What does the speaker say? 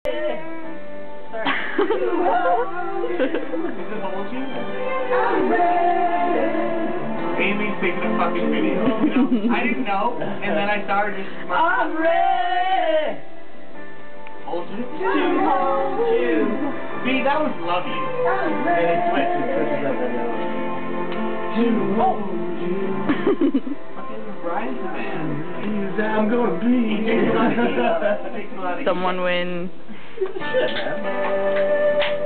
Amy's taking a fucking video. You know? I didn't know, and then I started just. I'm ready. Hold you. To hold you. B, that was love you. And it switches up and down. To hold you. Fucking Bryan's the man. I'm gonna be. Someone win. Shit, man.